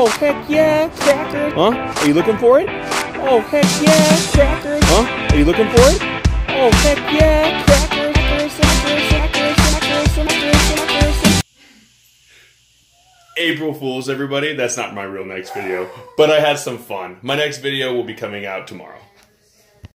Oh, heck yeah, crackers. Huh? Are you looking for it? Oh, heck yeah, crackers. Huh? Are you looking for it? Oh, heck yeah, crackers. April Fools, everybody. That's not my real next video, but I had some fun. My next video will be coming out tomorrow.